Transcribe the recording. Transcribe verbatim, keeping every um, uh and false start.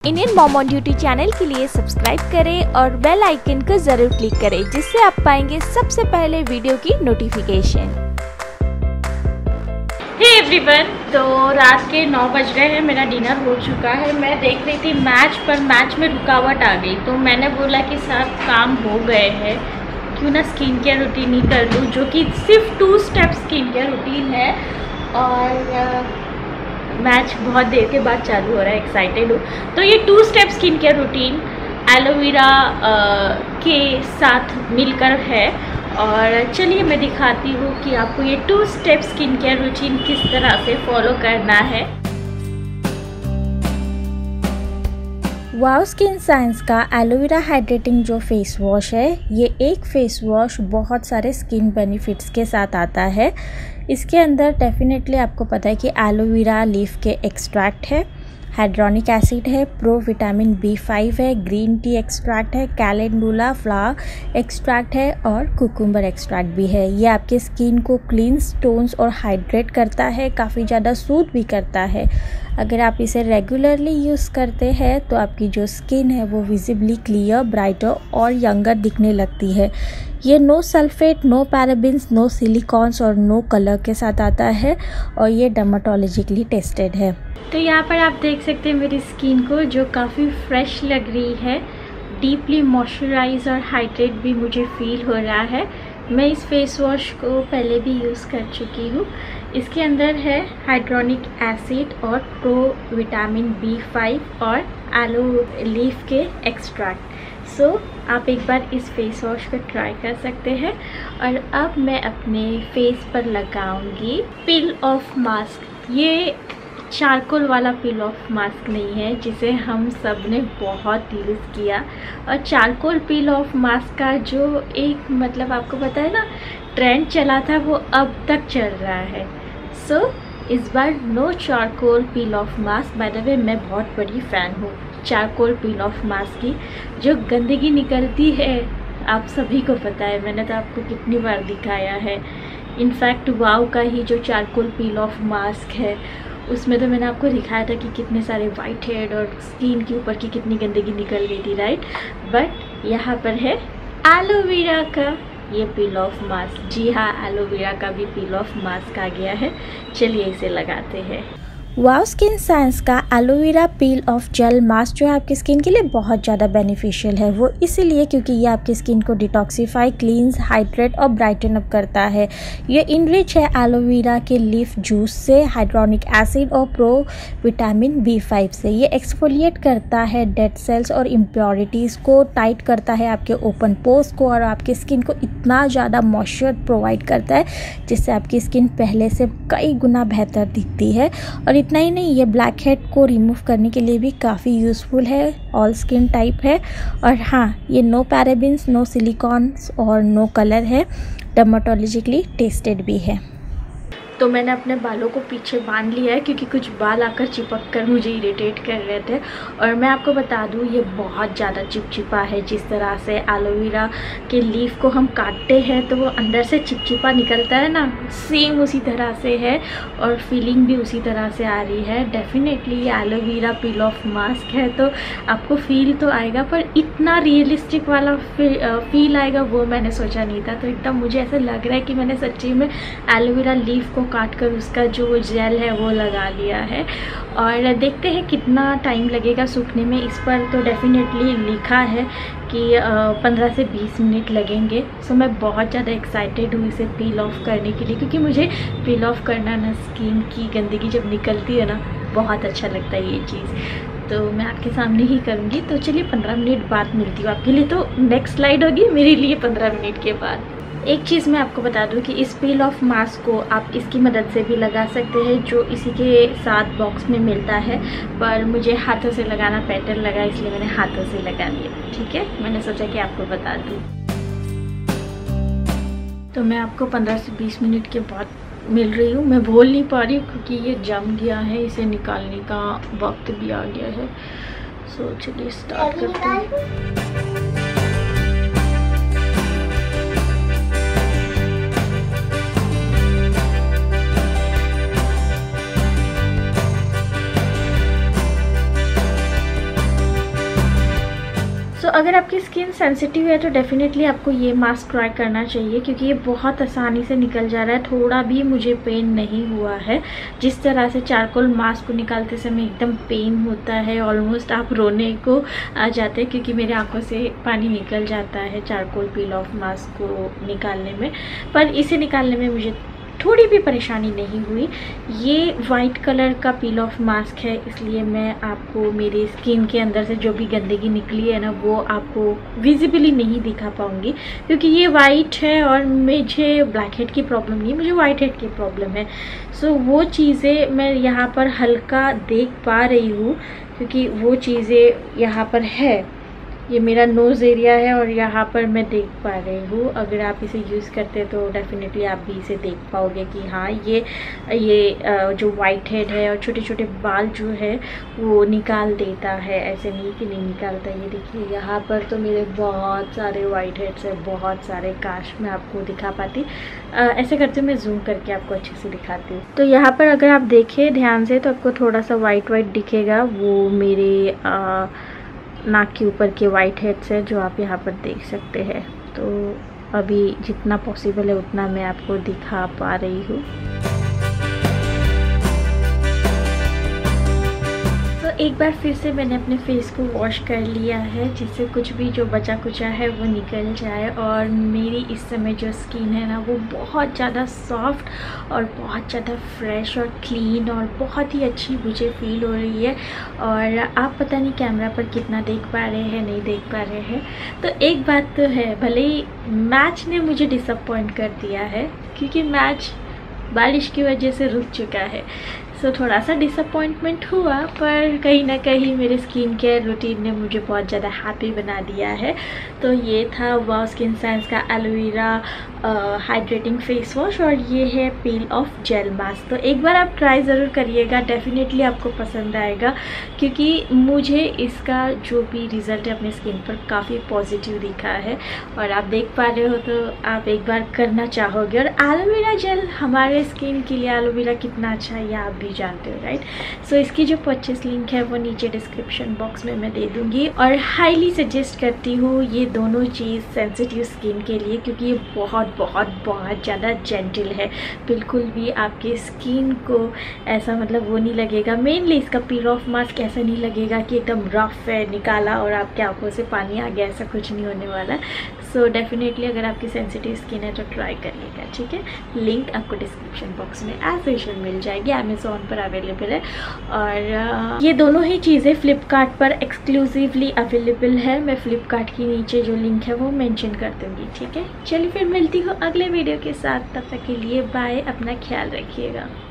Indian mom on duty channel के लिए subscribe करें और बेल आइकन को जरूर क्लिक करें, जिससे आप पाएंगे सबसे पहले वीडियो की नोटिफिकेशन। हे एवरीवन, तो रात के नौ बज रहे हैं, मेरा डिनर हो चुका है। मैं देख रही थी मैच, पर मैच में रुकावट आ गई, तो मैंने बोला कि सब काम हो गए हैं, क्यों ना स्किन केयर रूटीन ही कर लूँ, जो कि सिर्फ two step skin care routine है। और मैच बहुत देर के बाद चालू हो रहा है, एक्साइटेड हूँ। तो ये two step skin care routine aloe vera के साथ मिलकर है, और चलिए मैं दिखाती हूँ कि आपको ये two step skin care routine किस तरह से फॉलो करना है। वाओ स्किन साइंस का एलोवेरा हाइड्रेटिंग जो फेस वॉश है, ये एक फेस वॉश बहुत सारे स्किन बेनिफिट्स के साथ आता है। इसके अंदर डेफिनेटली आपको पता है कि एलोवेरा लीफ के एक्सट्रैक्ट है, हाइड्रोनिक एसिड है, प्रो विटामिन बी फाइव है, ग्रीन टी एक्सट्रैक्ट है, कैलेंडुला फ्लावर एक्सट्रैक्ट है और कुकुम्बर एक्सट्रैक्ट भी है। ये आपके स्किन को क्लींस, टोन्स और हाइड्रेट करता है, काफ़ी ज़्यादा सूद भी करता है। अगर आप इसे रेगुलरली यूज़ करते हैं तो आपकी जो स्किन है वो विजिबली क्लियर, ब्राइटर और यंगर दिखने लगती है। ये no sulphate, no parabens, no silicones और नो कलर के साथ आता है, और ये डर्माटोलॉजिकली टेस्टेड है। तो यहाँ पर आप देख सकते हैं मेरी स्किन को, जो काफ़ी फ्रेश लग रही है, डीपली मॉइस्चराइज और हाइड्रेट भी मुझे फील हो रहा है। मैं इस फेस वॉश को पहले भी यूज़ कर चुकी हूँ। इसके अंदर है हाइड्रोनिक एसिड और प्रो विटामिन बी फाइव और एलो लीफ के एक्सट्रैक्ट। सो so, आप एक बार इस फेस वॉश को ट्राई कर सकते हैं। और अब मैं अपने फेस पर लगाऊंगी पील ऑफ मास्क। ये चारकोल वाला पील ऑफ मास्क नहीं है, जिसे हम सब ने बहुत यूज़ किया। और चारकोल पील ऑफ मास्क का जो एक मतलब आपको पता है ना, ट्रेंड चला था, वो अब तक चल रहा है। सो so, इस बार no charcoal peel off mask. By the way, मैं बहुत बड़ी फ़ैन हूँ चारकोल पील ऑफ मास्क की। जो गंदगी निकलती है आप सभी को पता है, मैंने तो आपको कितनी बार दिखाया है। इनफैक्ट वाव का ही जो चारकोल पील ऑफ मास्क है, उसमें तो मैंने आपको दिखाया था कि कितने सारे वाइट हेड और स्किन के ऊपर की कितनी गंदगी निकल गई थी, राइट। बट यहाँ पर है एलोवेरा का ये पील ऑफ मास्क। जी हाँ, एलोवेरा का भी पील ऑफ मास्क आ गया है। चलिए इसे लगाते हैं। वाओ स्किन साइंस का aloe vera peel off gel mask जो है आपकी स्किन के लिए बहुत ज़्यादा बेनिफिशियल है। वो इसीलिए क्योंकि ये आपकी स्किन को डिटॉक्सीफाई, क्लींस, हाइड्रेट और ब्राइटन अप करता है। ये इनरिच है एलोवेरा के लीफ जूस से, हाइड्रोनिक एसिड और प्रो विटामिन बी फाइव से। ये एक्सफोलिएट करता है डेड सेल्स और इम्प्योरिटीज़ को, टाइट करता है आपके ओपन पोर्स को, और आपकी स्किन को इतना ज़्यादा मॉइस्चर प्रोवाइड करता है जिससे आपकी स्किन पहले से कई गुना बेहतर दिखती है। और इतना ही नहीं, ये ब्लैक हेड को रिमूव करने के लिए भी काफ़ी यूज़फुल है, ऑल स्किन टाइप है। और हाँ, ये नो पैराबेन्स, नो सिलिकॉन्स और नो कलर है, डर्माटोलॉजिकली टेस्टेड भी है। तो मैंने अपने बालों को पीछे बांध लिया है, क्योंकि कुछ बाल आकर चिपक कर मुझे इरिटेट कर रहे थे। और मैं आपको बता दूँ, ये बहुत ज़्यादा चिपचिपा है। जिस तरह से एलोवेरा के लीफ को हम काटते हैं तो वो अंदर से चिपचिपा निकलता है ना, सेम उसी तरह से है, और फीलिंग भी उसी तरह से आ रही है। डेफिनेटली ये एलोवेरा पील ऑफ मास्क है, तो आपको फील तो आएगा, पर इतना रियलिस्टिक वाला फील आएगा वो मैंने सोचा नहीं था। तो एकदम मुझे ऐसा लग रहा है कि मैंने सच्ची में एलोवेरा लीफ को काट कर उसका जो जेल है वो लगा लिया है। और देखते हैं कितना टाइम लगेगा सूखने में। इस पर तो डेफिनेटली लिखा है कि पंद्रह से बीस मिनट लगेंगे। सो मैं बहुत ज़्यादा एक्साइटेड हूँ इसे पील ऑफ करने के लिए, क्योंकि मुझे पील ऑफ करना ना, स्किन की गंदगी जब निकलती है ना, बहुत अच्छा लगता है ये चीज़। तो मैं आपके सामने ही करूँगी। तो चलिए पंद्रह मिनट बाद मिलती हूँ आपके लिए। तो नेक्स्ट स्लाइड होगी मेरे लिए पंद्रह मिनट के बाद। एक चीज़ मैं आपको बता दूं कि इस पील ऑफ मास्क को आप इसकी मदद से भी लगा सकते हैं, जो इसी के साथ बॉक्स में मिलता है। पर मुझे हाथों से लगाना बेटर लगा, इसलिए मैंने हाथों से लगा लिया। ठीक है, मैंने सोचा कि आपको बता दूं। तो मैं आपको पंद्रह से बीस मिनट के बाद मिल रही हूँ। मैं बोल नहीं पा रही हूँ क्योंकि ये जम गया है, इसे निकालने का वक्त भी आ गया है। सो चलिए स्टार्ट करते हैं। अगर आपकी स्किन सेंसिटिव है तो डेफिनेटली आपको ये मास्क ट्राई करना चाहिए, क्योंकि ये बहुत आसानी से निकल जा रहा है। थोड़ा भी मुझे पेन नहीं हुआ है। जिस तरह से चारकोल मास्क को निकालते समय एकदम पेन होता है, ऑलमोस्ट आप रोने को आ जाते हैं, क्योंकि मेरे आंखों से पानी निकल जाता है चारकोल पील ऑफ मास्क को निकालने में। पर इसे निकालने में मुझे थोड़ी भी परेशानी नहीं हुई। ये वाइट कलर का पील ऑफ मास्क है, इसलिए मैं आपको मेरी स्किन के अंदर से जो भी गंदगी निकली है ना, वो आपको विजिबली नहीं दिखा पाऊंगी, क्योंकि ये वाइट है और मुझे ब्लैक हेड की प्रॉब्लम नहीं, मुझे वाइट हेड की प्रॉब्लम है। सो वो चीज़ें मैं यहाँ पर हल्का देख पा रही हूँ, क्योंकि वो चीज़ें यहाँ पर है। ये मेरा नोज़ एरिया है और यहाँ पर मैं देख पा रही हूँ। अगर आप इसे यूज़ करते हैं तो डेफिनेटली आप भी इसे देख पाओगे कि हाँ, ये ये जो वाइट हेड है और छोटे छोटे बाल जो है वो निकाल देता है। ऐसे नहीं कि नहीं निकालता। ये देखिए, यहाँ पर तो मेरे बहुत सारे वाइट हेड्स है, बहुत सारे। काश मैं आपको दिखा पाती। आ, ऐसे करते मैं जूम करके आपको अच्छे से दिखाती हूँ। तो यहाँ पर अगर आप देखें ध्यान से तो आपको थोड़ा सा वाइट वाइट दिखेगा। वो मेरे आ, नाक के ऊपर के वाइट हेड्स है जो आप यहाँ पर देख सकते हैं। तो अभी जितना पॉसिबल है उतना मैं आपको दिखा पा रही हूँ। तो एक बार फिर से मैंने अपने फेस को वॉश कर लिया है, जिससे कुछ भी जो बचा कुचा है वो निकल जाए। और मेरी इस समय जो स्किन है ना, वो बहुत ज़्यादा सॉफ्ट और बहुत ज़्यादा फ्रेश और क्लीन और बहुत ही अच्छी मुझे फील हो रही है। और आप पता नहीं कैमरा पर कितना देख पा रहे हैं, नहीं देख पा रहे हैं। तो एक बात तो है, भले ही मैच ने मुझे डिसअपॉइंट कर दिया है, क्योंकि मैच बारिश की वजह से रुक चुका है। सो so, थोड़ा सा डिसअपॉइंटमेंट हुआ, पर कहीं ना कहीं मेरे स्किन केयर रूटीन ने मुझे बहुत ज़्यादा हैप्पी बना दिया है। तो ये था वाओ स्किन साइंस का एलोवेरा हाइड्रेटिंग फेस वॉश, और ये है पील ऑफ जेल मास्क। तो एक बार आप ट्राई ज़रूर करिएगा, डेफिनेटली आपको पसंद आएगा, क्योंकि मुझे इसका जो भी रिज़ल्ट है अपने स्किन पर काफ़ी पॉजिटिव दिखा है। और आप देख पा रहे हो तो आप एक बार करना चाहोगे। और एलोवेरा जेल हमारे स्किन के लिए एलोवेरा कितना अच्छा है ये आप भी जानते हो, राइट। सो so, इसकी जो परचेस लिंक है वो नीचे डिस्क्रिप्शन बॉक्स में मैं दे दूँगी। और हाईली सजेस्ट करती हूँ ये दोनों चीज़ सेंसिटिव स्किन के लिए, क्योंकि ये बहुत बहुत बहुत ज़्यादा जेंटल है। बिल्कुल भी आपके स्किन को ऐसा मतलब वो नहीं लगेगा। मेनली इसका पील ऑफ मास्क ऐसा नहीं लगेगा कि एकदम रफ है, निकाला और आपके आंखों से पानी आ गया, ऐसा कुछ नहीं होने वाला। सो so, डेफिनेटली अगर आपकी सेंसिटिव स्किन है तो ट्राई करिएगा, ठीक है। लिंक आपको डिस्क्रिप्शन बॉक्स में एज यूजुअल मिल जाएगी, अमेज़ॉन पर अवेलेबल है। और ये दोनों ही चीज़ें फ्लिपकार्ट पर एक्सक्लूसिवली अवेलेबल है। मैं फ्लिपकार्ट की नीचे जो लिंक है वो मेंशन कर दूँगी, ठीक है। चलिए फिर मिलती हूँ अगले वीडियो के साथ, तब तक के लिए बाय, अपना ख्याल रखिएगा।